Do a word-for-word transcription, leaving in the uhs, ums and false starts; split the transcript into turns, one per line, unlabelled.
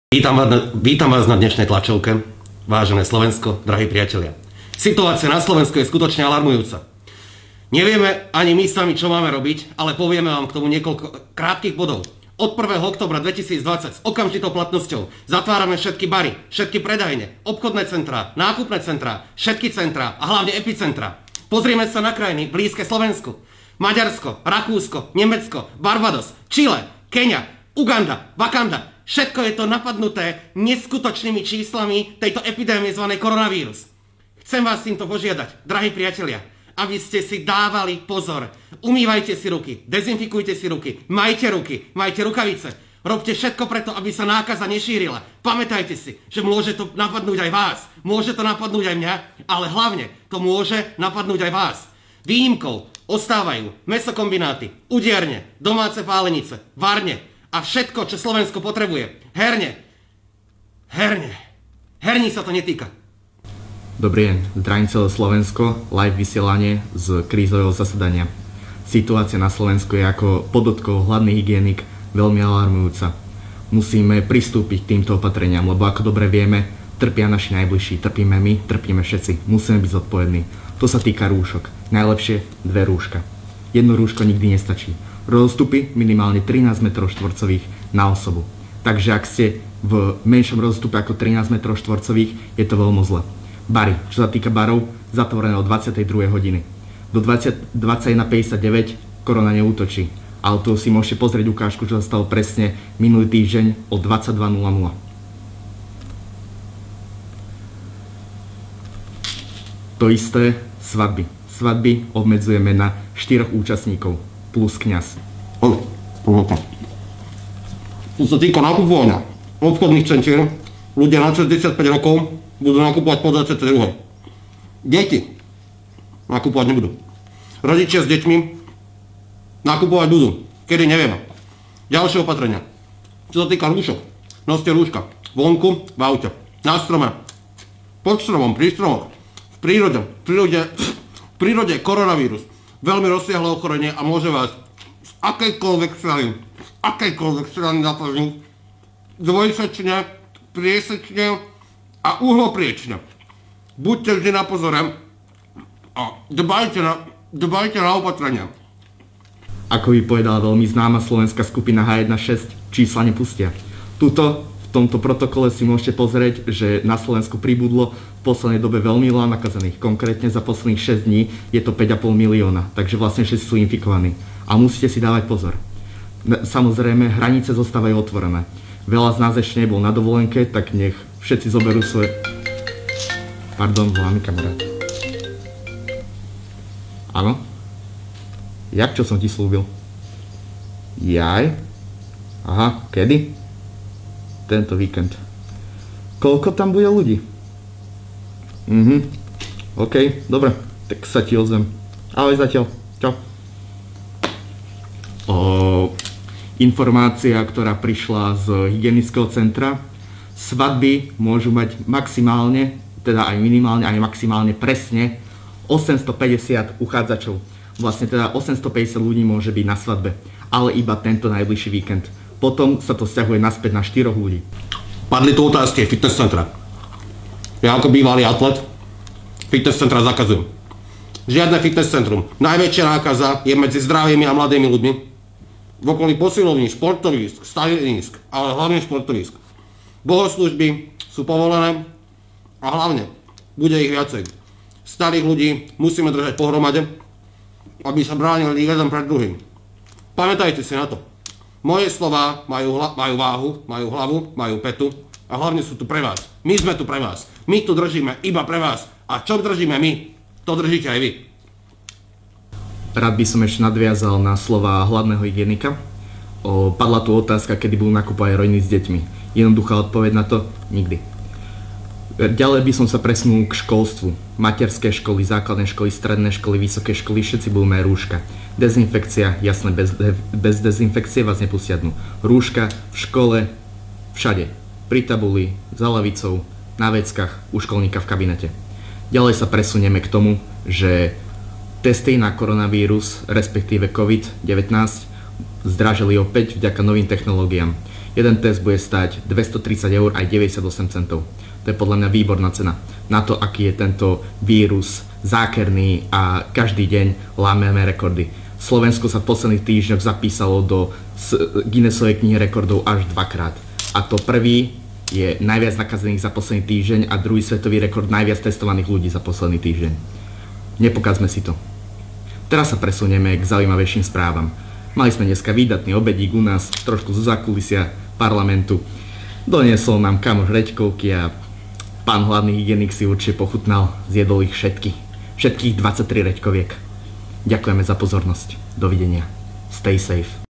Vítam vás, na, vítam vás na dnešnej tlačovke, vážené Slovensko, drahí priatelia. Situácia na Slovensku je skutočne alarmujúca. Nevieme ani my sami, čo máme robiť, ale povieme vám k tomu niekoľko krátkych bodov. Od prvého októbra dvetisícdvadsať s okamžitou platnosťou zatvárame všetky bary, všetky predajne, obchodné centrá, nákupné centrá, všetky centrá a hlavne epicentrá. Pozrieme sa na krajiny blízke Slovensku. Maďarsko, Rakúsko, Nemecko, Barbados, Čile, Keňa, Uganda, Wakanda. Všetko je to napadnuté neskutočnými číslami tejto epidémie zvanej koronavírus. Chcem vás týmto požiadať, drahí priatelia, aby ste si dávali pozor. Umývajte si ruky, dezinfikujte si ruky, majte ruky, majte rukavice. Robte všetko preto, aby sa nákaza nešírila. Pamätajte si, že môže to napadnúť aj vás, môže to napadnúť aj mňa, ale hlavne to môže napadnúť aj vás. Výnimkou ostávajú mäsokombináty, udierne, domáce pálenice, varne, a všetko, čo Slovensko potrebuje. Herne. Herne. Herní sa to netýka.
Dobrý deň. Zdravím celé Slovensko. Live vysielanie z krízového zasadania. Situácia na Slovensku je, ako podotkol hlavný hygienik, veľmi alarmujúca. Musíme pristúpiť k týmto opatreniam, lebo ako dobre vieme, trpia naši najbližší, trpíme my, trpíme všetci. Musíme byť zodpovední. To sa týka rúšok. Najlepšie dve rúška. Jedno rúško nikdy nestačí. Rozostupy minimálne trinásť metrov štvorcových na osobu. Takže ak ste v menšom rozostupe ako trinásť metrov štvorcových, je to veľmi zle. Bary, čo sa týka barov, zatvorené od dvadsiatej druhej hodiny. Do dvadsaťjeden päťdesiatdeväť korona neútočí. Ale tu si môžete pozrieť ukážku, čo sa stalo presne minulý týždeň o dvadsaťdva nula nula. To isté svadby. Svadby obmedzujeme na štyroch účastníkov plus kňaz.
Tu sa týka nakupovania obchodných centier, ľudia na šesťdesiatpäť rokov budú nakupovať po dvadsiatej druhej Deti nakupovať nebudú. Rodičia s deťmi nakupovať budú. Kedy nevieme. Ďalšie opatrenia. Čo sa týka rúšok, noste rúška vonku, v aute, na strome, pod stromom, pri stromoch, v prírode, v prírode, v prírode je koronavírus. Veľmi rozsiahle ochorenie a môže vás z akejkoľvek strany, z akejkoľvek strany napadnúť dvojsečne, priesečne a uhlopriečne. Buďte vždy na pozore a dbajte na, dbajte na opatrenia.
Ako by povedala veľmi známa slovenská skupina há jedna šesť, čísla nepustia. Tuto v tomto protokole si môžete pozrieť, že na Slovensku pribudlo v poslednej dobe veľmi veľa nakazených. Konkrétne za posledných šesť dní je to päť a pol milióna, takže vlastne všetci sú infikovaní. A musíte si dávať pozor. Samozrejme, hranice zostávajú otvorené. Veľa z nás ešte nebol na dovolenke, tak nech všetci zoberú svoje... Pardon, volá mi kamarát. Áno? Jak, čo som ti slúbil? Jaj? Aha, kedy? Tento víkend. Koľko tam bude ľudí? Mhm. OK, dobre. Tak sa ti ozvem. Ahoj zatiaľ. Čau. O, informácia, ktorá prišla z hygienického centra. Svadby môžu mať maximálne, teda aj minimálne, aj maximálne presne osemstopäťdesiat uchádzačov. Vlastne teda osemstopäťdesiat ľudí môže byť na svadbe, ale iba tento najbližší víkend. Potom sa to vzťahuje naspäť na štyroch ľudí.
Padli tu otázky fitness centra. Ja ako bývalý atlet fitness centra zakazujem. Žiadne fitness centrum. Najväčšia nákaza je medzi zdravými a mladými ľuďmi. V okolí posilovní, športovísk, stanovísk, ale hlavne športovísk. Bohoslužby sú povolené a hlavne bude ich viacej. Starých ľudí musíme držať pohromade, aby sa bránili jeden pred druhým. Pamätajte si na to. Moje slová majú, majú váhu, majú hlavu, majú petu a hlavne sú tu pre vás. My sme tu pre vás. My tu držíme iba pre vás. A čo držíme my, to držíte aj vy.
Rád by som ešte nadviazal na slová hlavného hygienika. O, padla tu otázka, kedy budú nakupovať rodiny s deťmi. Jednoduchá odpoveď na to? Nikdy. Ďalej by som sa presunul k školstvu. Materské školy, základné školy, stredné školy, vysoké školy, všetci budú mať rúška. Dezinfekcia, jasné, bez, bez dezinfekcie vás nepustia dnu. Rúška v škole, všade. Pri tabuli, za lavicou, na veckách, u školníka v kabinete. Ďalej sa presunieme k tomu, že testy na koronavírus, respektíve COVID devätnásť, zdražili opäť vďaka novým technológiám. Jeden test bude stať dvestotridsať eur aj deväťdesiatosem centov. To je podľa mňa výborná cena na to, aký je tento vírus zákerný a každý deň lámeme rekordy. Slovensko sa v posledných týždňoch zapísalo do Guinnessovej knihy rekordov až dvakrát. A to prvý je najviac nakazených za posledný týždeň a druhý svetový rekord najviac testovaných ľudí za posledný týždeň. Nepokazme si to. Teraz sa presunieme k zaujímavejším správam. Mali sme dneska výdatný obedík u nás, trošku zo zákulisia parlamentu. Doniesol nám kamoš reďkovky a pán hlavný hygienik si určite pochutnal, zjedol ich všetky. Všetkých dvadsaťtri reďkoviek. Ďakujeme za pozornosť. Dovidenia. Stay safe.